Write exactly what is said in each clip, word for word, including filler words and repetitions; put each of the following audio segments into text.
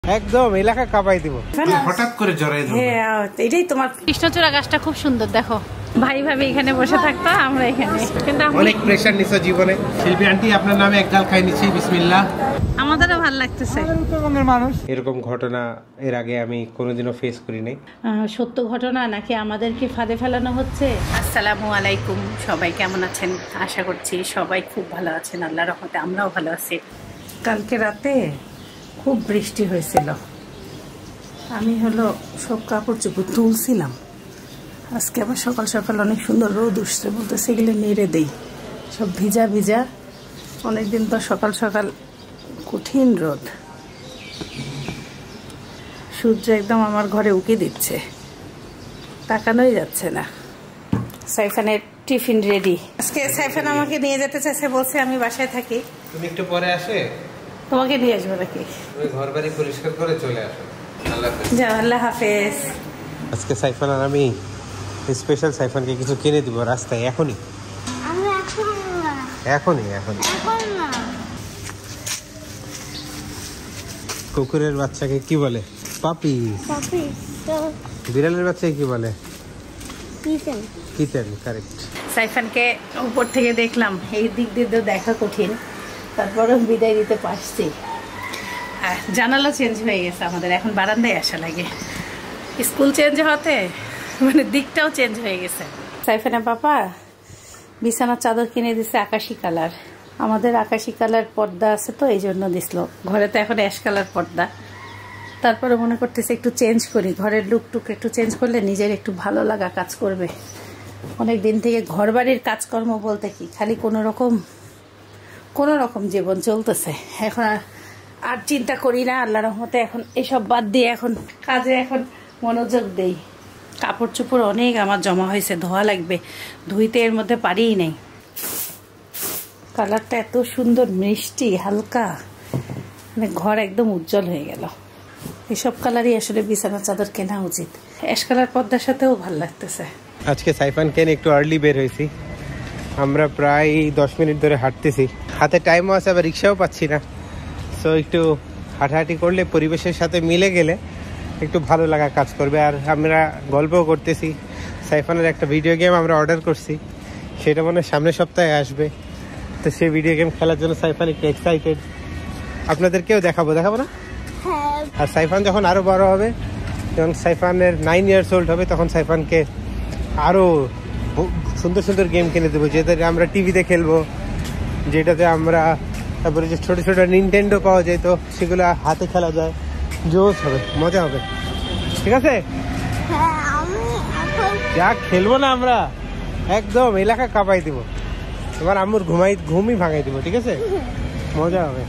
একদম এলাকা কাঁপাই দিব, হঠাৎ করে জড়াই দেব। হ্যাঁ, এটাই তোমার কৃষ্ণচূড়া গাছটা খুব সুন্দর। দেখো ভাই ভাবি এখানে বসে থাকতো, আমরা এখানে। কিন্তু অনেক প্রেসার নিছো জীবনে। শিল্পী আন্টি, আপনার নামে এক গাল খাই নিছি, বিসমিল্লাহ। আমাদেরও ভালো লাগতেছে। উত্তরবঙ্গের মানুষ, এরকম ঘটনা এর আগে আমি কোনোদিনও ফেস করি নাই। সত্য ঘটনা নাকি আমাদেরকে ফাঁদে ফেলানো হচ্ছে? আসসালামু আলাইকুম, সবাই কেমন আছেন? আশা করছি সবাই খুব ভালো আছেন, আল্লাহর রহমতে আমরাও ভালো আছি। কালকে রাতে খুব বৃষ্টি হয়েছিল, আমি হলো সব কাপড় চোপড় তুলছিলাম। আজকে আবার সকাল সকাল অনেক সুন্দর রোদ উঠছে, বলতে সেগুলো নেড়ে দেই, সব ভিজা ভিজা। অনেকদিন পর সকাল সকাল কঠিন রোদ, সূর্য একদম আমার ঘরে উকি দিচ্ছে, তাকানোই যাচ্ছে না। সাইফানের টিফিন রেডি। আজকে সাইফান আমাকে নিয়ে যেতে চাইছে, বলছে আমি বাসায় থাকি, তুমি একটু পরে আসে তোমাকে নিয়ে আসবো নাকি? তুমি ঘর বাড়ি পরিষ্কার করে চলে আসো। আল্লাহ হাফেজ। যা, আল্লাহ হাফেজ। আজকে সাইফান আর আমি স্পেশাল সাইফানকে কিছু কিনে দিব রাস্তায়, এখনই এখনই এখনই কুকুরের বাচ্চাকে কি বলে? পাপি। বিড়ালের বাচ্চাকে কি বলে? কিটেন। কারেক্ট। সাইফানকে উপর থেকে দেখলাম, এই দিক দিয়ে তো দেখা কঠিন, তারপরে বিদায় দিতে পারছি। আর জানালা চেঞ্জ হয়ে গেছে আমাদের, এখন বারান্দায় আসা লাগে। স্কুল চেঞ্জ হতে মানে দিকটাও চেঞ্জ হয়ে গেছে। সাইফানের পাপা বিছানার চাদর কিনে দিছে আকাশি কালার। আমাদের আকাশি কালার পর্দা আছে তো, এই জন্য দিছিল। ঘরে তো এখন অ্যাশ কালার পর্দা, তারপরে মনে করতেছে একটু চেঞ্জ করি, ঘরের লুক টুক একটু চেঞ্জ করলে নিজের একটু ভালো লাগা কাজ করবে। অনেক দিন থেকে ঘর বাড়ির কাজকর্ম বলতে কি খালি কোনো রকম কোনো রকম জীবন চলতেছে। এখন আর চিন্তা করি না, আল্লাহর রহমতে এখন এসব বাদ দিয়ে এখন কাজে এখন মনোযোগ দেই। কাপড় চোপড় অনেক আমার জমা হয়েছে, ধোয়া লাগবে, ধুইতে এর মধ্যে পারিই নেই। কালারটা এত সুন্দর, মিষ্টি হালকা, মানে ঘর একদম উজ্জ্বল হয়ে গেল। এসব কালারই আসলে বিছানার চাদর কেনা উচিত। অ্যাশ কালার পর্দার সাথেও ভালো লাগতেছে। আজকে সাইফান কেন একটু আর্লি বের হয়েছি, আমরা প্রায় দশ মিনিট ধরে হাঁটতেছি, হাতে টাইমও আছে, আবার রিক্সাও পাচ্ছি না। সো একটু হাঁটাহাঁটি করলে পরিবেশের সাথে মিলে গেলে একটু ভালো লাগা কাজ করবে। আর আমরা গল্পও করতেছি। সাইফানের একটা ভিডিও গেম আমরা অর্ডার করছি, সেটা মনে হয় সামনের সপ্তাহে আসবে। তো সেই ভিডিও গেম খেলার জন্য সাইফান একটু এক্সাইটেড। আপনাদেরকেও দেখাবো, দেখাবো না? আর সাইফান যখন আরও বড় হবে, যখন সাইফানের নাইন ইয়ার্স ওল্ড হবে, তখন সাইফানকে আরও সুন্দর সুন্দর গেম কিনে দেবো, যেটাতে আমরা টিভিতে খেলবো, যেটাতে আমরা তারপরে যে ছোটো ছোটো নিনটেন্ডো পাওয়া যায়, তো সেগুলো হাতে খেলা যায়, জোশ হবে, মজা হবে। ঠিক আছে, যা খেলবো না আমরা একদম এলাকা কাঁপাই দিব, এবার আম্মুর ঘুমাই ঘুমই ভাঙাই দিব। ঠিক আছে, মজা হবে।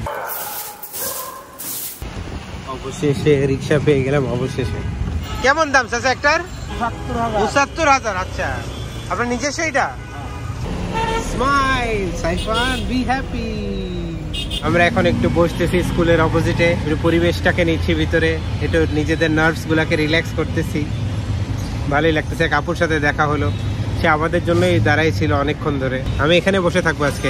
অবশেষে রিক্সা পেয়ে গেলাম। অবশেষে কেমন দাম চাচা একটার? পঁচাত্তর হাজার। আচ্ছা, আপনার নিজের সেইটা? Smile Saifan, be happy. আমরা এখন একটু বসতেছি স্কুলের অপোজিটে, একটু পরিবেশটাকে নিচ্ছি ভিতরে, একটু নিজেদের নার্ভস গুলাকে রিল্যাক্স করতেছি, ভালোই লাগতেছে। কাপুর সাথে দেখা হলো, সে আমাদের জন্যই দাঁড়াই ছিল অনেকক্ষণ ধরে। আমি এখানে বসে থাকবো আজকে,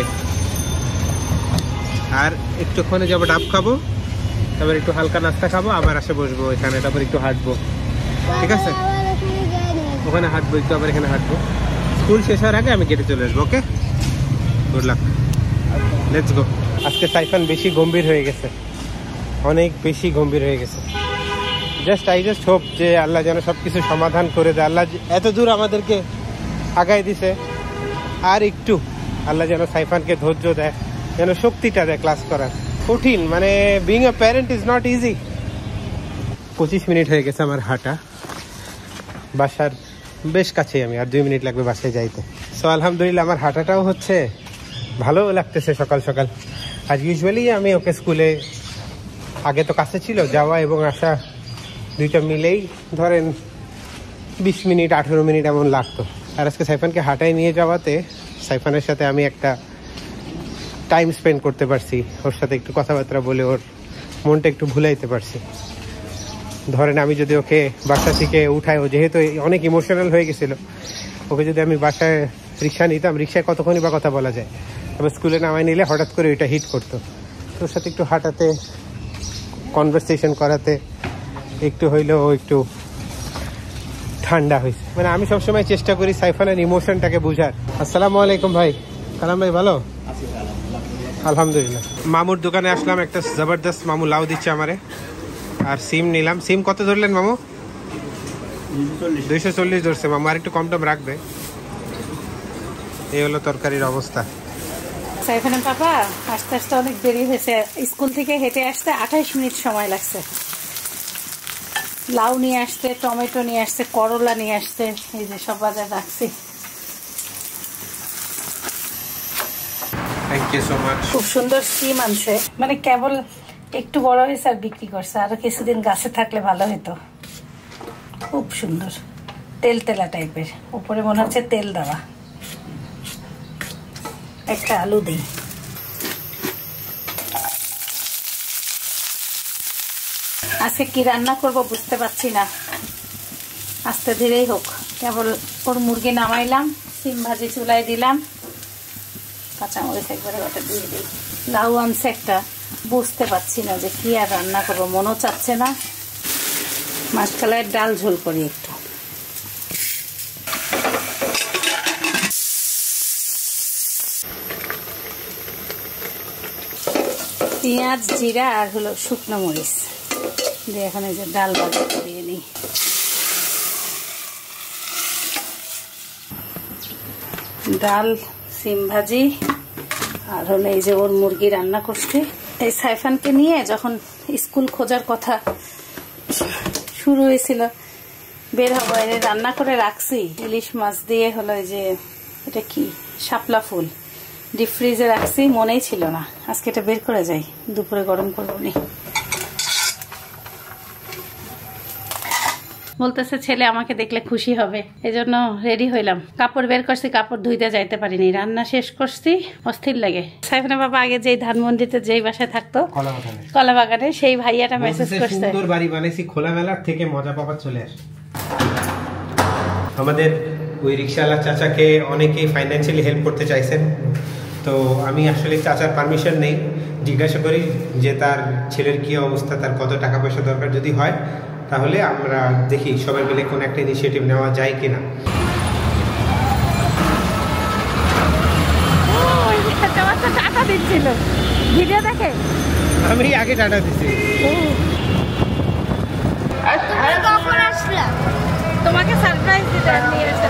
আর একটুক্ষণে যাবো ডাব খাবো, তারপর একটু হালকা নাস্তা খাবো, আবার আসে বসবো এখানে, তারপর একটু হাঁটবো। ঠিক আছে, ওখানে হাঁটবো একটু, আবার এখানে হাঁটবো। স্কুল শেষ হওয়ার আগে আমি কেটে চলে আসবো। Okay, good luck, let's go. আজকে সাইফান বেশি গম্ভীর হয়ে গেছে, অনেক বেশি গম্ভীর হয়ে গেছে। জাস্ট আই জাস্ট হোপ যে আল্লাহ যেন সব কিছু সমাধান করে দেয়। আল্লাহ এত দূর আমাদেরকে আগাই দিছে, আর একটু আল্লাহ যেন সাইফানকে ধৈর্য দেয়, যেন শক্তিটা দেয় ক্লাস করার। কঠিন, মানে being a parent is not easy. পঁচিশ মিনিট হয়ে গেছে আমার হাঁটা, বাসার বেশ কাছে আমি, আর দুই মিনিট লাগবে বাসায় যাইতে। সো আলহামদুলিল্লাহ আমার হাঁটাটাও হচ্ছে, ভালো লাগতেছে সকাল সকাল। আর ইউজুয়ালি আমি ওকে স্কুলে, আগে তো কাছে ছিল, যাওয়া এবং আসা দুইটা মিলেই ধরেন বিশ মিনিট আঠেরো মিনিট এমন লাগতো। আর আজকে সাইফানকে হাঁটায় নিয়ে যাওয়াতে সাইফানের সাথে আমি একটা টাইম স্পেন্ড করতে পারছি, ওর সাথে একটু কথাবার্তা বলে ওর মনটা একটু ভুলাইতে পারছি। ধরেন আমি যদি ওকে বাসা থেকে উঠাই, ও যেহেতু অনেক ইমোশনাল হয়ে গেছিলো, ওকে যদি আমি বাসায় রিক্সা নিতাম, রিক্সায় কতক্ষণই বা কথা বলা যায়, তবে স্কুলে নামাই নিলে হঠাৎ করে ওইটা হিট করতো। তোর সাথে একটু হাঁটাতে কনভারসেশন করাতে একটু হইলেও একটু ঠান্ডা হয়েছে। মানে আমি সবসময় চেষ্টা করি সাইফানের ইমোশনটাকে বুঝার। আসসালামু আলাইকুম ভাই। কালাম ভাই ভালো? আলহামদুলিল্লাহ। মামুর দোকানে আসলাম, একটা জবরদস্ত মামু লাউ দিচ্ছে আমারে, আর সিম নিলাম। সিম কত ধরলেন মামু? দুইশো চল্লিশ ধরছে মামু, আর একটু কম টম রাখবে। এই হলো তরকারির অবস্থা। সাইফানের পাপা আস্তে আস্তে অনেক দেরি হয়েছে, স্কুল থেকে হেঁটে আসতে আঠাইশ মিনিট সময় লাগছে। লাউ নিয়ে আসতে, টমেটো নিয়ে আসতে, করলা নিয়ে আসতে, এই যে সব বাজার রাখছি। Thank you so much. খুব সুন্দর সিম আনছে, মানে কেবল একটু বড় হয়েছে আর বিক্রি করছে, আরো কিছুদিন গাছে থাকলে ভালো হতো। খুব সুন্দর তেল তেলা টাইপের, উপরে মনে হচ্ছে তেল দেওয়া। একটা আলু দিই। আজকে কি রান্না করব বুঝতে পারছি না, আস্তে ধীরেই হোক। কেবল ওর মুরগি নামাইলাম, সিম ভাজি চুলায় দিলাম, কাঁচামরিচ একবারে ওটা দিয়ে দিই। লাউ আনছে একটা, বুঝতে পারছি না যে কি আর রান্না করবো, মনও চাচ্ছে না। মাছকালাইয়ের ডাল ঝোল করি একটু। পেঁয়াজ, জিরা আর হলো শুকনো মরিচ দিয়ে এখন এই যে ডাল ভাজি দিয়ে নিই। ডাল, সিম ভাজি আর হলো এই যে ওর মুরগি রান্না করছি। এই সাইফানকে নিয়ে যখন স্কুল খোঁজার কথা শুরু হয়েছিল, বের হবো, এর রান্না করে রাখছি ইলিশ মাছ দিয়ে, হলো এই যে এটা কি শাপলা ফুল, ডিপ ফ্রিজে রাখছি, মনেই ছিল না। আজকে এটা বের করে যাই, দুপুরে গরম করবো নি। বলতেছে ছেলে আমাকে দেখলে খুশি হবে, এজন্য রেডি হইলাম। কাপড় বের করছি, কাপড় ধুইতে যাইতে পারিনি, রান্না শেষ করছি, অস্থির লাগে। সাইফানের বাবা আগে যেই ধানমন্ডিতে যেই বাসায় থাকতো কলা বাগানে, সেই ভাইয়াটা মেসেজ করছে সুন্দর বাড়ি বানাইছি, খোলামেলার থেকে মজা পাওয়া চলে আসে। আমাদের ওই রিক্সাওয়ালা চাচাকে অনেকেই ফাইন্যান্সিয়ালি হেল্প করতে চাইছেন, তো আমি আসলে চাচার পারমিশন নেই, জিজ্ঞাসা করি যে তার ছেলের কি অবস্থা, তার কত টাকা পয়সা দরকার, যদি হয় তাহলে আমরা দেখি সবাই মিলে কোনো একটা ইনিশিয়েটিভ নেওয়া যায় কিনা। টাকা দিচ্ছিল, ভিডিও দেখে আমি আগে টাটা দিচ্ছি। তোমাকে সারপ্রাইজ দিতে নিয়ে এসে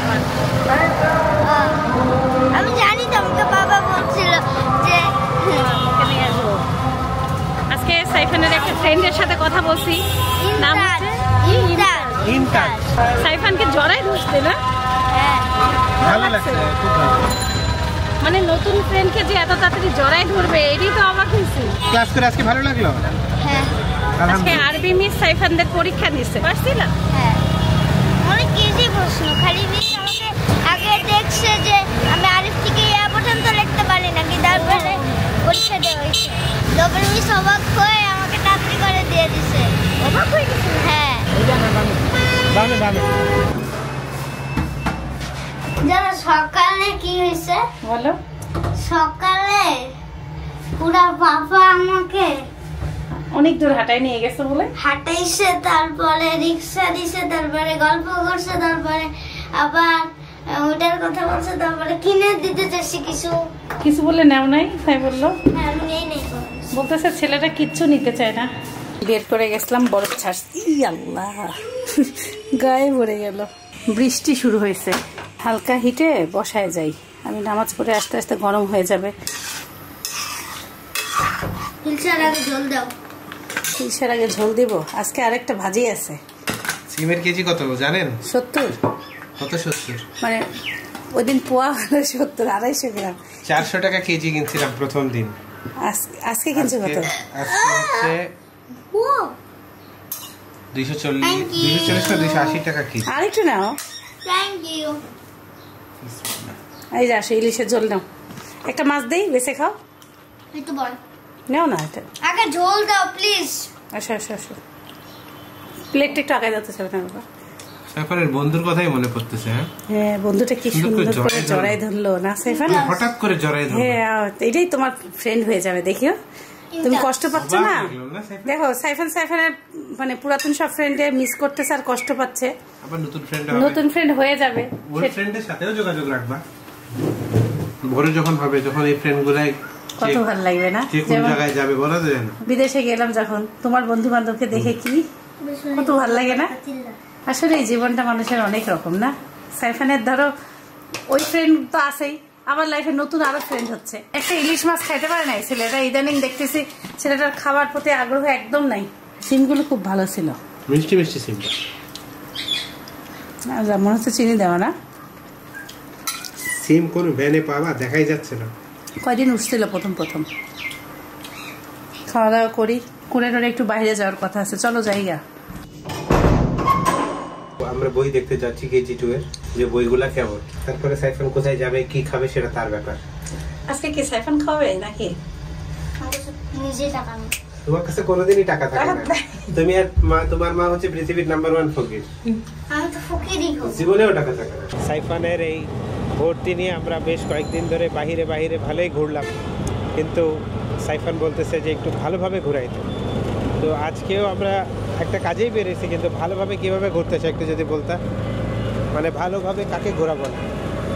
আমি জানি, তোমাকে বাবা বলছিল যে নিয়ে আসবো। আজকে সাইফানের একটা ফ্রেন্ডের সাথে কথা বলছি, নাম হচ্ছে ইন্টার। সাইফানকে জড়াই ধরছে না? হ্যাঁ, ভালো লাগছে, খুব ভালো। মানে নতুন ফ্রেন্ডকে যে এত তাড়াতাড়ি জড়াই ধরবে, এটাই তো অবাক হয়েছি। ক্লাস করে আজকে ভালো লাগলো। হ্যাঁ, আজকে আরবি মিস সাইফানদের পরীক্ষা নিচ্ছে, পারছিল? হ্যাঁ, অনেক ইজি প্রশ্ন। খালি মিস আমাকে আগে দেখছে যে আমি আরিফ থেকে ইয়া পর্যন্ত লিখতে পারি নাকি, তারপরে পরীক্ষা দেওয়া হয়েছে। তারপরে মিস অবাক হয়ে আমাকে তাড়াতাড়ি করে দিয়ে দিছে। অবাক হয়ে গেছে? হ্যাঁ, দামে দামে জানো সকালে কি হয়েছে? বলো। সকালে পুরা বাবা আমাকে অনেক দূর হাঁটাই নিয়ে গেছে বলে হাঁটাইছে, তারপরে রিক্সা দিছে, তারপরে গল্প করছে, তারপরে আবার ওটার কথা বলছে, তারপরে কিনে দিতে চাইছি কিছু কিছু বলে নেও নাই, তাই বললো। হ্যাঁ, আমি নেই নেই বলতেছে ছেলেটা কিচ্ছু নিতে চায় না। বের করে গেছিলাম, বরফ ছাড়ছি, আল্লাহ গায়ে ভরে গেল। বৃষ্টি শুরু হয়েছে, হালকা হিটে বসায় যাই। আমি নামাজ পড়ে আস্তে আস্তে গরম হয়ে যাবে। হিলসার আগে জল দাও। হিলসার আগে ঝোল দিব। আজকে আরেকটা ভাজি আছে। সিমের কেজি কত জানেন? সত্তর। কত সত্তর? মানে ওই দিন পোয়া হলো সত্তর, আড়াইশো গ্রাম। চারশো টাকা কেজি কিনছিলাম প্রথম দিন। আজকে কিনছে কত? আজকে হচ্ছে দুইশো চল্লিশ দুইশো চল্লিশ না দুইশো আশি টাকা কেজি। আরেকটু নাও। Thank you. এই যে আসো, ইলিশের ঝোল নাও। একটা মাছ দেই, বেছে খাও। একটু বল। নাও না, এটা আগে ঝোল দাও প্লিজ। আসো আসো আসো। প্লেটটা একটু আগে যাতে চাবে না বাবা। সাইফানের বন্ধুর কথাই মনে পড়তেছে। হ্যাঁ হ্যাঁ, বন্ধুটা কি সুন্দর করে জড়াই ধরলো না সাইফান? হঠাৎ করে জড়াই ধরলো। হ্যাঁ, এটাই তোমার ফ্রেন্ড হয়ে যাবে, দেখিও। তুমি কষ্ট পাচ্ছ না? দেখো সাইফান সাইফানের মানে পুরাতন সব ফ্রেন্ডে মিস করতেছে আর কষ্ট পাচ্ছে। আবার নতুন ফ্রেন্ড হবে, নতুন ফ্রেন্ড হয়ে যাবে। ওই ফ্রেন্ডের সাথেও যোগাযোগ রাখবা। বড় যখন হবে, যখন এই ফ্রেন্ডগুলাই কত ভালো লাগবে না? কোন জায়গায় যাবে বলা যায় না। বিদেশে গেলাম যখন, তোমার বন্ধু বান্ধবকে দেখে কি কত ভালো লাগে না? আসলে এই জীবনটা মানুষের অনেক রকম না। সাইফানের ধরো ওই ফ্রেন্ড তো আছেই, আমার লাইফে নতুন আরো ফ্রেন্ড হচ্ছে। একটা ইলিশ মাছ খাইতে পারে নাই ছেলেটা, ইদানিং দেখতেছি ছেলেটার খাবার প্রতি আগ্রহ একদম নাই। সিমগুলো খুব ভালো ছিল, মিষ্টি মিষ্টি সিম, মনে হচ্ছে চিনি দেওয়া না। সিম কোন ভ্যানে পাওয়া দেখাই যাচ্ছে না। কয়দিন উঠছিল প্রথম প্রথম। খাওয়া দাওয়া করি, করে টোরে একটু বাইরে যাওয়ার কথা আছে, চলো যাইগা। আমরা বই দেখতে যাচ্ছি কেজি টু এর, যে বইগুলা কেমন, তারপরে সাইফান কোথায় যাবে কি খাবে সেটা তার ব্যাপার। আজকে কি সাইফান খাবে নাকি? নিজে টাকা নেই, তোমার কাছে কোনোদিনই টাকা থাকে না। তুমি আর মা, তোমার মা হচ্ছে পৃথিবীর নাম্বার ওয়ান ফকির। আমি তো ফকিরই হব, জীবনেও টাকা থাকে না। সাইফানের এই ভর্তি নিয়ে আমরা বেশ কয়েকদিন ধরে বাহিরে বাহিরে ভালোই ঘুরলাম, কিন্তু সাইফান বলতেছে যে একটু ভালোভাবে ঘুরাইতে। তো আজকেও আমরা একটা কাজেই বেরিয়েছি, কিন্তু ভালোভাবে কিভাবে ঘুরতেছে একটু যদি বলতা, মানে ভালোভাবে কাকে ঘোরাবো না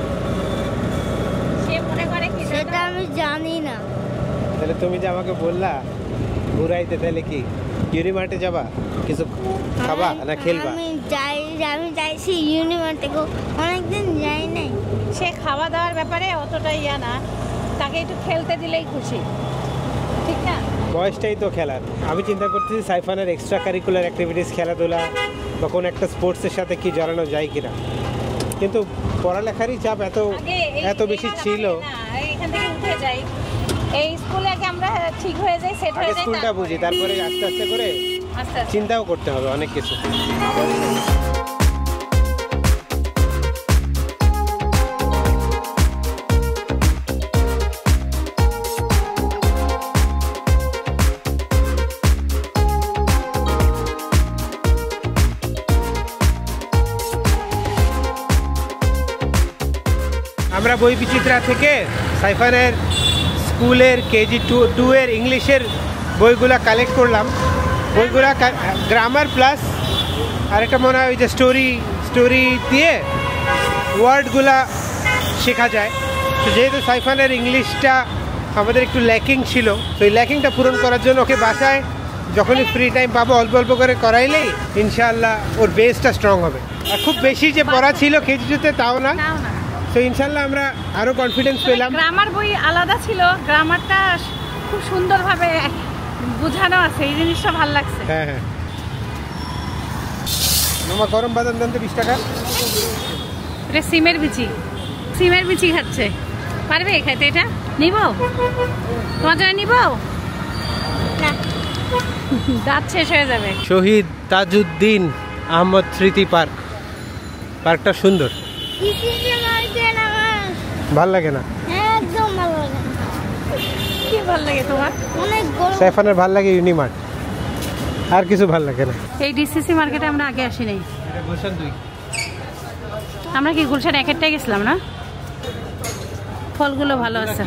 সেটা আমি জানি না। তাহলে তুমি যে আমাকে বললা ঘুরাইতে, তাহলে কি ইউনিমার্টে যাবা, কিছু খাবা না খেলবা? আমি যাই, আমি যাইছি ইউনিমার্টে, অনেকদিন যাই নাই। সে খাওয়া দাওয়ার ব্যাপারে অতটা ইয়া না, তাকে একটু খেলতে দিলেই খুশি, ঠিক না? বয়সটাই তো খেলার। আমি চিন্তা করতেছি সাইফানের এক্সট্রা কারিকুলার অ্যাক্টিভিটিস, খেলাধুলা বা কোনো একটা স্পোর্টসের সাথে কি জড়ানো যায় কিনা, কিন্তু পড়ালেখারই চাপ এত এত বেশি ছিল। এখান থেকে উঠে যাই, এই স্কুলে আগে আমরা ঠিক হয়ে যাই, সেট হয়ে যাই, স্কুলটা বুঝি, তারপরে আস্তে আস্তে করে আস্তে আস্তে চিন্তাও করতে হবে অনেক কিছু। আমরা বই বিচিত্রা থেকে সাইফানের স্কুলের কেজি টু টু এর ইংলিশের বইগুলা কালেক্ট করলাম। বইগুলা গ্রামার প্লাস আরেকটা মনে হয় ওই যে স্টোরি স্টোরি দিয়ে ওয়ার্ডগুলা শেখা যায়। তো যেহেতু সাইফানের ইংলিশটা আমাদের একটু ল্যাকিং ছিল, তো এই ল্যাকিংটা পূরণ করার জন্য ওকে বাসায় যখনই ফ্রি টাইম পাবো অল্প অল্প করে করাইলেই ইনশাআল্লাহ ওর বেসটা স্ট্রং হবে। আর খুব বেশি যে পড়া ছিল কেজি টুতে তাও না, তো ইনশাআল্লাহ আমরা আরো কনফিডেন্স পেলাম। গ্রামার বই আলাদা ছিল, গ্রামারটা খুব সুন্দরভাবে বোঝানো আছে, এই জিনিসটা ভালো লাগছে। হ্যাঁ হ্যাঁ, মামা গরম বাদাম দেন তো বিশ টাকা। এটা সিমের বিচি, সিমের বিচি খাচ্ছে, পারবে খাইতে? এটা নিব তোমার জন্য, নিব না, দাঁত শেষ হয়ে যাবে। শহীদ তাজউদ্দিন আহমদ স্মৃতি পার্ক, পার্কটা সুন্দর। ভাল লাগে না? একদম ভালো লাগে। কি ভাল লাগে তোমার? অনেক গরম। সাইফানের ভাল লাগে ইউনিমার্ট, আর কিছু ভাল লাগে না। এই ডিসিসি মার্কেটে আমরা আগে আসি নাই। এটা গুলশান দুই। আমরা কি গুলশান এক একটাই গেছিলাম না? ফলগুলো ভালো আছে।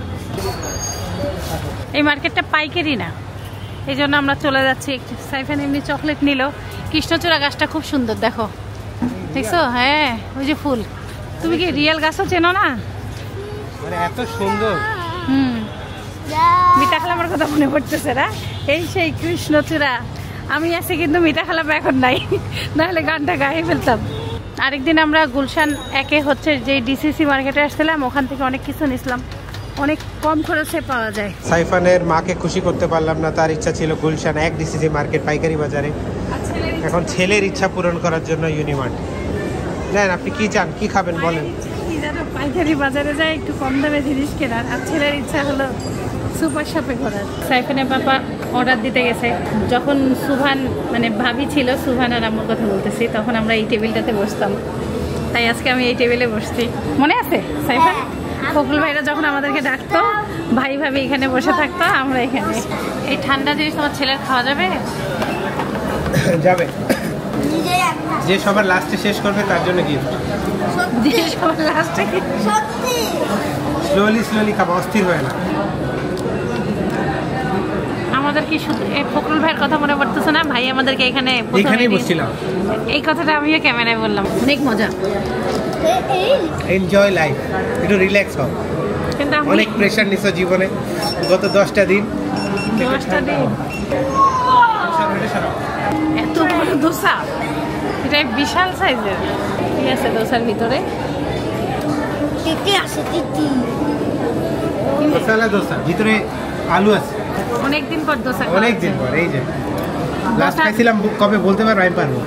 এই মার্কেটটা পাইকারি না, এই জন্য আমরা চলে যাচ্ছি। সাইফান এমনি চকলেট নিল। কৃষ্ণচূড়া গাছটা খুব সুন্দর, দেখো, দেখছো? হ্যাঁ, ওই যে ফুল। তুমি কি রিয়েল গাছও চেনো না? মানে এত সুন্দর। হুম, মিঠা খালামের কথা মনে পড়তেছে না? এই সেই কৃষ্ণচূড়া। আমি আছি কিন্তু মিঠা খালাম এখন নাই, নাহলে গানটা গায়ে ফেলতাম। আরেকদিন আমরা গুলশান একে হচ্ছে যে ডিসিসি মার্কেটে আসছিলাম, ওখান থেকে অনেক কিছু নিছিলাম, অনেক কম খরচে পাওয়া যায়। সাইফানের মাকে খুশি করতে পারলাম না, তার ইচ্ছা ছিল গুলশান এক ডিসিসি মার্কেট পাইকারি বাজারে। এখন ছেলের ইচ্ছা পূরণ করার জন্য ইউনিমার্ট। জানেন আপনি কি চান, কি খাবেন বলেন? কি জানো, পাইকারি বাজারে যায় একটু কম দামে জিনিস কেনার, আর ছেলের ইচ্ছা হলো সুপার শপে ঘোরার। সাইফানের বাবা অর্ডার দিতে গেছে, যখন সুভান মানে ভাবি ছিল, সুভান আর আমার কথা বলতেছি, তখন আমরা এই টেবিলটাতে বসতাম, তাই আজকে আমি এই টেবিলে বসছি। মনে আছে সাইফান? ফখরুল ভাইরা যখন আমাদেরকে ডাকতো, ভাই ভাবি এখানে বসে থাকতো, আমরা এখানে। এই ঠান্ডা জিনিস তোমার ছেলের খাওয়া যাবে? যাবে, যে সবার লাস্টে শেষ করবে তার জন্য গিফট। যে সবার লাস্টে সত্যি স্লোলি স্লোলি খাবো, অস্থির হয় না। আমাদের কি শুধু এই ফখরুল ভাইয়ের কথা মনে পড়তেছে না? ভাই আমাদেরকে এখানে এখানেই বসছিলাম, এই কথাটা আমিও ক্যামেরায় বললাম। অনেক মজা, এনজয় লাইফ, একটু রিল্যাক্স হও। কিন্তু অনেক প্রেশার নিছো জীবনে গত দশটা দিন। দশটা দিন এত বড় দোসা, এটা বিশাল সাইজের। কি আছে দোসার ভিতরে? টিটি আছে, টিটি মশলা দোসা, ভিতরে আলু আছে। অনেকদিন পর দোসা, অনেকদিন পর। এই যে লাস্ট খাইছিলাম কবে বলতে পারবো? আমি পারবো।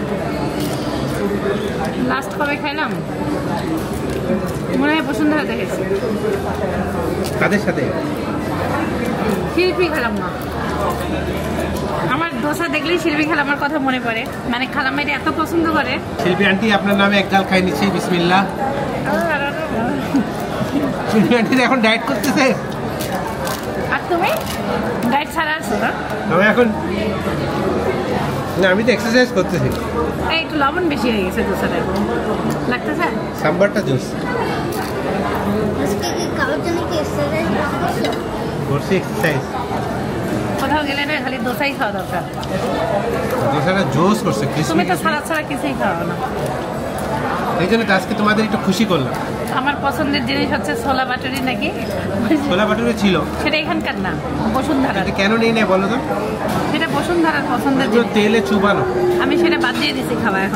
লাস্ট কবে খাইলাম মনে হয় বসুন্ধরা দেখেছি। কাদের সাথে? শিল্পী খেলাম না, আমার দোসা দেখলেই শিল্পী খেলা আমার কথা মনে পড়ে। মানে খালাম এটা এত পছন্দ করে। শিল্পী আন্টি আপনার নামে এক গাল খাই নিচ্ছি, বিসমিল্লাহ। শিল্পী আন্টি এখন ডায়েট করতেছে। আর তুমি ডায়েট ছাড়া আছো না? আমি এখন না, আমি তো এক্সারসাইজ করতেছি। এই একটু লবণ বেশি হয়ে গেছে দোসাটা, লাগতেছে। সাম্বারটা জুস আজকে কি খাওয়ার জন্য কি এক্সারসাইজ করছো? করছি এক্সারসাইজ। কোথাও গেলে না খালি দোসাই খাওয়া দরকার। দোসাটা জোস করছে, তুমি তো ছাড়া ছাড়া কিছুই খাওয়া না, এই জন্য তো আজকে তোমাদের একটু খুশি করলাম। আমার পছন্দের জিনিস হচ্ছে ছোলা বাটুরি নাকি, ছোলা বাটুরে ছিল, সেটা এখানকার না, বসুন্ধরা। এটা কেন নেই না বলো তো? সেটা বসুন্ধরার পছন্দের এগুলো জিনিস, তেলে চুবানো। আমি সেটা বাদ দিয়ে দিছি খাওয়া এখন।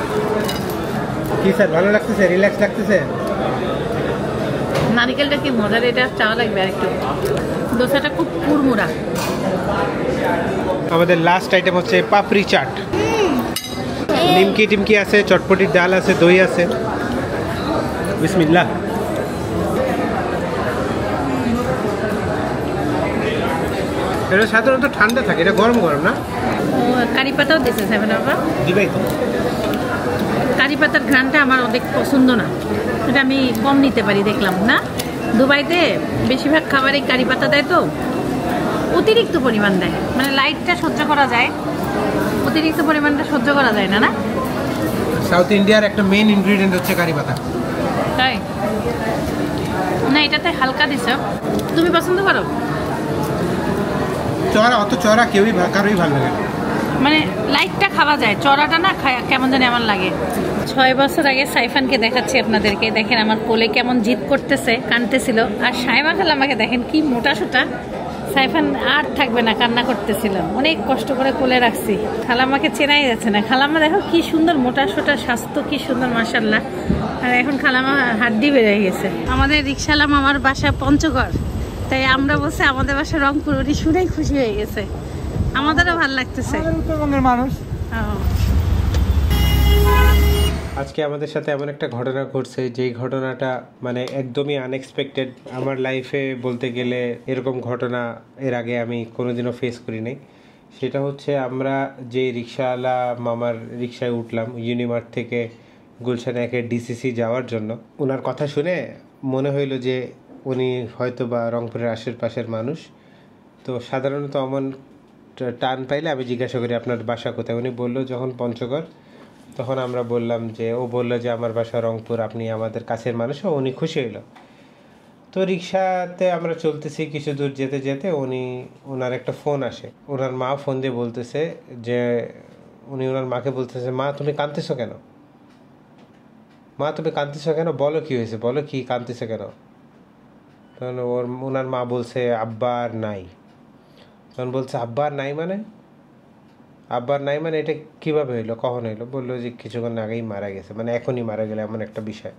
কি স্যার ভালো লাগতেছে? রিল্যাক্স লাগতেছে? নারিকেলটা কি মজার, এটা চাওয়া লাগবে আর একটু। দোসাটা খুব কুড়মুড়া। আমাদের লাস্ট আইটেম হচ্ছে পাপড়ি চাট। নিমকি টিমকি আছে, চটপটির ডাল আছে, দই আছে। বিসমিল্লাহ। এটা সাধারণত ঠান্ডা থাকে, এটা গরম গরম না? ও কারি পাতাও দিয়েছে সেভেন আপা। দিবাই তো। কারি পাতার ঘ্রাণটা আমার অনেক পছন্দ না, এটা আমি কম নিতে পারি। দেখলাম না দুবাইতে বেশিরভাগ খাবারে কারি পাতা দেয়, তো অতিরিক্ত পরিমাণ দেয়, মানে লাইটটা সহ্য করা যায়, অতিরিক্ত পরিমাণটা সহ্য করা যায় না। না সাউথ ইন্ডিয়ার একটা মেইন ইনগ্রেডিয়েন্ট হচ্ছে কারি পাতা। তাই না, এটাতে হালকা দিছে। তুমি পছন্দ করো? চড়া, অত চড়া কেউই কারোই ভালো লাগে না, মানে লাইটটা খাওয়া যায়, চড়াটা না খায় কেমন জানি আমার লাগে। ছয় বছর আগে সাইফানকে দেখাচ্ছি আপনাদেরকে, দেখেন আমার কোলে কেমন জিদ করতেছে, কানতেছিল। আর সাইমা খালাম্মাকে দেখেন কি মোটা সোটা। সাইফান আর থাকবে না, কান্না করতেছিল, অনেক কষ্ট করে কোলে রাখছি। খালাম্মাকে চেনাই যাচ্ছে না। খালাম্মা দেখো কি সুন্দর মোটা সোটা, স্বাস্থ্য কি সুন্দর মাশাআল্লাহ। আর এখন খালাম্মা হাড্ডি বেড়ে গেছে। আমাদের রিক্সাওয়ালা মামার বাসা পঞ্চগড়, তাই আমরা বলছি আমাদের বাসা রংপুর। উনি শুনেই খুশি হয়ে গেছে, আমাদেরও ভালো লাগতেছে। উত্তরবঙ্গের মানুষ। ও। আজকে আমাদের সাথে এমন একটা ঘটনা ঘটছে, যেই ঘটনাটা মানে একদমই আনএক্সপেক্টেড। আমার লাইফে বলতে গেলে এরকম ঘটনা এর আগে আমি কোনোদিনও ফেস করি নাই। সেটা হচ্ছে আমরা যে রিক্সাওয়ালা মামার রিক্সায় উঠলাম ইউনিমার্ট থেকে গুলশানে একে ডিসিসি যাওয়ার জন্য, ওনার কথা শুনে মনে হইলো যে উনি হয়তো বা রংপুরের আশেপাশের মানুষ। তো সাধারণত এমন টান পাইলে আমি জিজ্ঞাসা করি আপনার বাসা কোথায়। উনি বললো যখন পঞ্চগড়, তখন আমরা বললাম যে, ও বললো যে আমার বাসা রংপুর, আপনি আমাদের কাছের মানুষ। উনি খুশি হইল। তো রিক্সাতে আমরা চলতেছি, কিছু দূর যেতে যেতে উনি ওনার একটা ফোন আসে। ওনার মা ফোন দিয়ে বলতেছে যে, উনি ওনার মাকে বলতেছে, মা তুমি কাঁদতেছো কেন? মা তুমি কাঁদতেছো কেন? বলো কি হয়েছে, বলো কি কাঁদতেছো কেন? তখন ওর ওনার মা বলছে আব্বা আর নাই। তখন বলছে আব্বা আর নাই মানে? আব্বার নাই মানে এটা কীভাবে হইলো, কখন হইলো? বললো যে কিছুক্ষণ আগেই মারা গেছে, মানে এখনই মারা গেলে এমন একটা বিষয়।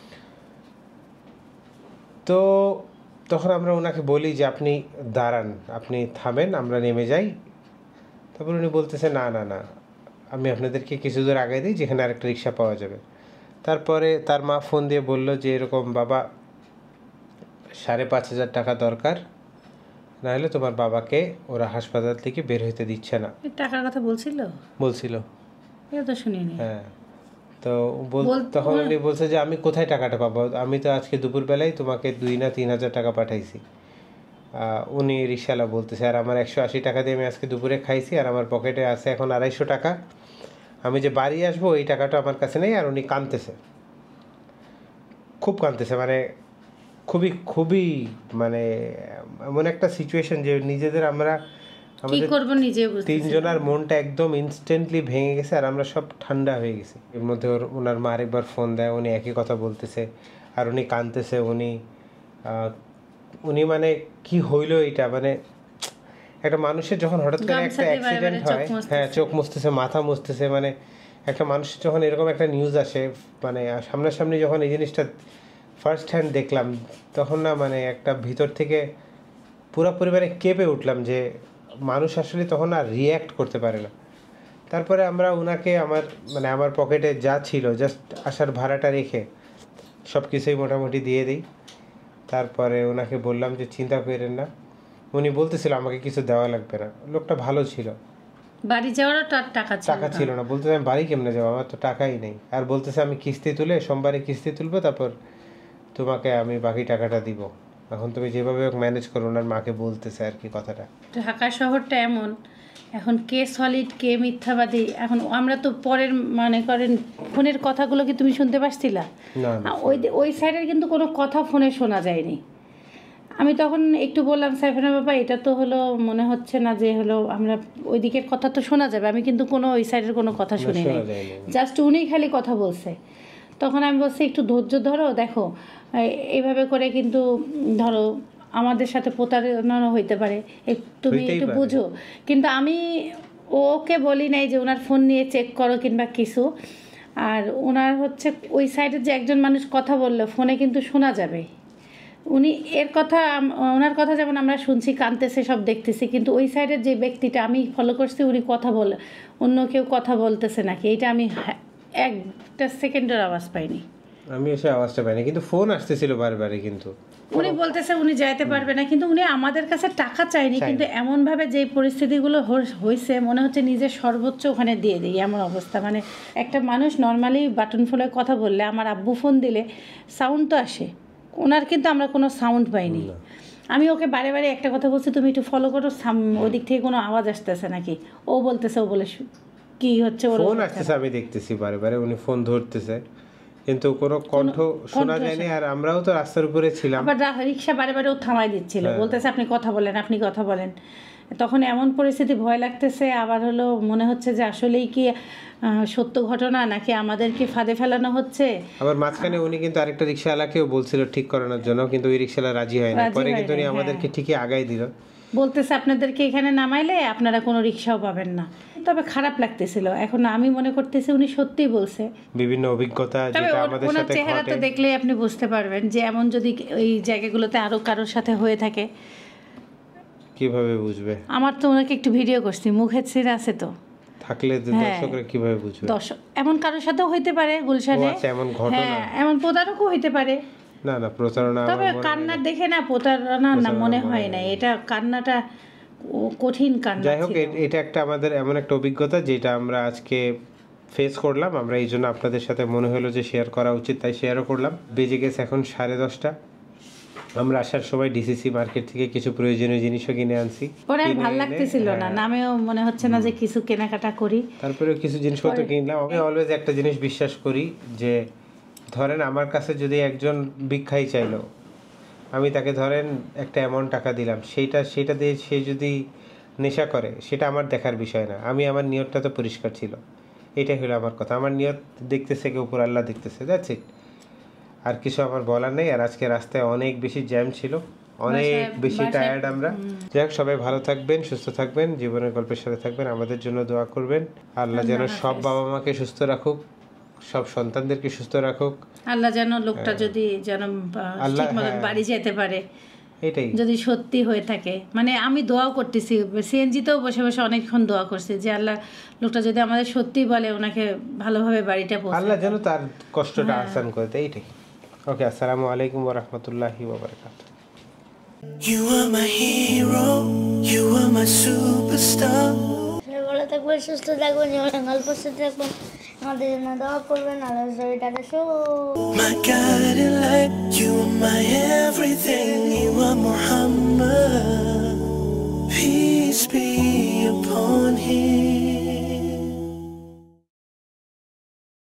তো তখন আমরা ওনাকে বলি যে আপনি দাঁড়ান, আপনি থামেন, আমরা নেমে যাই। তারপর উনি বলতেছে না না না, আমি আপনাদেরকে কিছু দূর আগে দিই, যেখানে আরেকটা রিক্সা পাওয়া যাবে। তারপরে তার মা ফোন দিয়ে বলল যে এরকম বাবা সাড়ে পাঁচ হাজার টাকা দরকার, না হলে তোমার বাবাকে ওরা হাসপাতাল থেকে বের হইতে দিচ্ছে না। টাকার কথা বলছিল বলছিল এটা তো শুনিনি। হ্যাঁ, তো তখন উনি বলছে যে আমি কোথায় টাকাটা পাবো, আমি তো আজকে দুপুরবেলায় তোমাকে দুই না তিন হাজার টাকা পাঠাইছি। উনি রিক্সাওয়ালা বলতেছে আর আমার একশো আশি টাকা দিয়ে আমি আজকে দুপুরে খাইছি, আর আমার পকেটে আছে এখন আড়াইশো টাকা। আমি যে বাড়ি আসবো এই টাকাটা আমার কাছে নেই। আর উনি কাঁদতেছে, খুব কাঁদতেছে, মানে খুবই খুবই মানে এমন একটা সিচুয়েশন যে নিজেদের আমরা কি করব নিজে বুঝতে তিনজনের মনটা একদম ইনস্ট্যান্টলি ভেঙে গেছে আর আমরা সব ঠান্ডা হয়ে গেছি। এর মধ্যে ওর ওনার মা আরেকবার ফোন দেয়, উনি একই কথা বলতেছে আর উনি কাঁদতেছে। উনি উনি মানে কি হইলো এটা, মানে একটা মানুষের যখন হঠাৎ করে একটা অ্যাক্সিডেন্ট হয়, হ্যাঁ চোখ মুছতেছে, মাথা মুছতেছে, মানে একটা মানুষের যখন এরকম একটা নিউজ আসে, মানে সামনাসামনি যখন এই জিনিসটা ফার্স্ট হ্যান্ড দেখলাম, তখন না মানে একটা ভিতর থেকে পুরো পরিবারে কেঁপে উঠলাম যে মানুষ আসলে তখন আর রিয়্যাক্ট করতে পারে না। তারপরে আমরা ওনাকে আমার মানে আমার পকেটে যা ছিল জাস্ট আসার ভাড়াটা রেখে সব কিছুই মোটামুটি দিয়ে দিই। তারপরে ওনাকে বললাম যে চিন্তা করেন না। উনি বলতেছিল আমাকে কিছু দেওয়া লাগবে না, লোকটা ভালো ছিল। বাড়ি যাওয়ারও টাকা ছিল টাকা ছিল না, বলতেছে আমি বাড়ি কেমনে যাবো, আমার তো টাকাই নেই। আর বলতেছে আমি কিস্তি তুলে সোমবারে কিস্তি তুলবো, তারপর তোমাকে আমি বাকি টাকাটা দিব, এখন তুমি যেভাবে ম্যানেজ করো। ওনার মাকে বলতেছে আর কি কথাটা। ঢাকা শহরটা এমন, এখন কে সলিড কে মিথ্যাবাদী। এখন আমরা তো পরের মানে করেন ফোনের কথাগুলো কি তুমি শুনতে পাচ্ছিলা? ওই ওই সাইডের কিন্তু কোনো কথা ফোনে শোনা যায়নি। আমি তখন একটু বললাম সাইফানা বাবা এটা তো হলো মনে হচ্ছে না যে হলো আমরা ওই দিকের কথা তো শোনা যাবে, আমি কিন্তু কোনো ওই সাইডের কোনো কথা শুনি নাই, জাস্ট উনি খালি কথা বলছে। তখন আমি বলছি একটু ধৈর্য ধরো, দেখো এইভাবে করে কিন্তু ধরো আমাদের সাথে প্রতারণা হইতে পারে, তুমি একটু বুঝো। কিন্তু আমি ওকে বলি নাই যে ওনার ফোন নিয়ে চেক করো কিংবা কিছু। আর ওনার হচ্ছে ওই সাইডের যে একজন মানুষ কথা বললো ফোনে কিন্তু শোনা যাবে, উনি এর কথা ওনার কথা যেমন আমরা শুনছি কাঁদতেছে সব দেখতেছি, কিন্তু ওই সাইডের যে ব্যক্তিটা আমি ফলো করছি উনি কথা বলে অন্য কেউ কথা বলতেছে নাকি এটা আমি একটা সেকেন্ডের আওয়াজ পাইনি। আমি এসে আওয়াজটা পাইনি, কিন্তু ফোন আসতেছিল বারবারই। কিন্তু উনি বলতেছে উনি যাইতে পারবে না, কিন্তু উনি আমাদের কাছে টাকা চাইনি, কিন্তু এমনভাবে যে পরিস্থিতিগুলো হয়েছে মনে হচ্ছে নিজের সর্বোচ্চ ওখানে দিয়ে দিই এমন অবস্থা। মানে একটা মানুষ নর্মালি বাটন ফোনে কথা বললে, আমার আব্বু ফোন দিলে সাউন্ড তো আসে, ওনার কিন্তু আমরা কোনো সাউন্ড পাইনি। আমি ওকে বারে বারে একটা কথা বলছি তুমি একটু ফলো করো ওদিক থেকে কোনো আওয়াজ আসতেছে নাকি, ও বলতেছে ও বলে কি হচ্ছে ওর ফোন আসতেছে, আমি দেখতেছি বারে বারে উনি ফোন ধরতেছে কিন্তু কোনো কণ্ঠ শোনা যায়নি। আর আমরাও তো রাস্তার উপরে ছিলাম, আবার রিক্সা বারে বারে ও থামাই দিচ্ছিল, বলতেছে আপনি কথা বলেন আপনি কথা বলেন। তখন এমন পরিস্থিতি ভয় লাগতেছে, আবার হলো মনে হচ্ছে যে আসলেই কি সত্য ঘটনা নাকি আমাদেরকে ফাঁদে ফেলানো হচ্ছে। আবার মাঝখানে উনি কিন্তু আরেকটা রিক্সাওয়ালাকেও বলছিল ঠিক করানোর জন্য, কিন্তু ওই রিক্সাওয়ালা রাজি হয় না, পরে কিন্তু উনি আমাদেরকে ঠিকই আগাই দিল, বলতেছে আপনাদেরকে এখানে নামাইলে আপনারা কোনো রিক্সাও পাবেন না। তবে খারাপ লাগতেছিল, এখন আমি মনে করতেছি উনি সত্যিই বলছে। বিভিন্ন অভিজ্ঞতা যেটা আমাদের সাথে ঘটে, চেহারা তো দেখলেই আপনি বুঝতে পারবেন যে এমন যদি ওই জায়গাগুলোতে আরো কারোর সাথে হয়ে থাকে। কিভাবে বুঝবে? আমার তো ওনাকে একটু ভিডিও করছি, মুখের ছিঁড়া আছে তো থাকলে দর্শকরা কিভাবে বুঝবে? দর্শক এমন কারোর সাথেও হইতে পারে গুলশানে, এমন ঘটনা, হ্যাঁ এমন প্রতারকও হইতে পারে। না না প্রতারণা, তবে কান্না দেখে না প্রতারণা না মনে হয় না, এটা কান্নাটা কঠিন কান্না। যাই হোক এটা একটা আমাদের এমন একটা অভিজ্ঞতা যেটা আমরা আজকে ফেস করলাম, আমরা এই জন্য আপনাদের সাথে মনে হলো যে শেয়ার করা উচিত, তাই শেয়ারও করলাম। বেজে গেছে এখন সাড়ে দশটা, আমরা আসার সময় ডিসিসি মার্কেট থেকে কিছু প্রয়োজনীয় জিনিসও কিনে আনছি। পরে ভালো লাগতেছিল না, নামেও মনে হচ্ছে না যে কিছু কেনাকাটা করি, তারপরে কিছু জিনিসপত্র কিনলাম। আমি অলওয়েজ একটা জিনিস বিশ্বাস করি যে ধরেন আমার কাছে যদি একজন ভিক্ষাই চাইলো, আমি তাকে ধরেন একটা অ্যামাউন্ট টাকা দিলাম, সেইটা সেটা দিয়ে সে যদি নেশা করে সেটা আমার দেখার বিষয় না, আমি আমার নিয়তটা তো পরিষ্কার ছিল, এটাই হলো আমার কথা। আমার নিয়ত দেখতেছে কে উপর, আল্লাহ দেখতেছে, দ্যাটস ইট, আর কিছু আমার বলার নেই। আর আজকে রাস্তায় অনেক বেশি জ্যাম ছিল, অনেক বেশি টায়ার্ড আমরা। যাই হোক সবাই ভালো থাকবেন, সুস্থ থাকবেন, জীবনের গল্পের সাথে থাকবেন, আমাদের জন্য দোয়া করবেন। আল্লাহ যেন সব বাবা মাকে সুস্থ রাখুক, সব সন্তানদেরকে সুস্থ রাখুক। আল্লাহ যেন লোকটা যদি যেন ঠিকমতো বাড়ি যেতে পারে, এটাই যদি সত্যি হয়ে থাকে। মানে আমি দোয়াও করতেছি, সিএনজিতেও বসে বসে অনেকক্ষণ দোয়া করছি যে আল্লাহ লোকটা যদি আমাদের সত্যি বলে ওনাকে ভালোভাবে বাড়িটা পৌঁছে, আল্লাহ যেন তার কষ্টটা আসান করে দেয়, এইটাই। ওকে, আসসালামু আলাইকুম ওয়া রাহমাতুল্লাহি ওয়া বারাকাতুহু। You are my hero, you are my superstar. ভালো থাকবেন, সুস্থ থাকবেন, গল্প শুনতে থাকবেন, আমাদের জন্য দোয়া করবেন। আল্লাহ জয়টাকে show My guiding light, you are my everything, you are Muhammad, peace be upon him.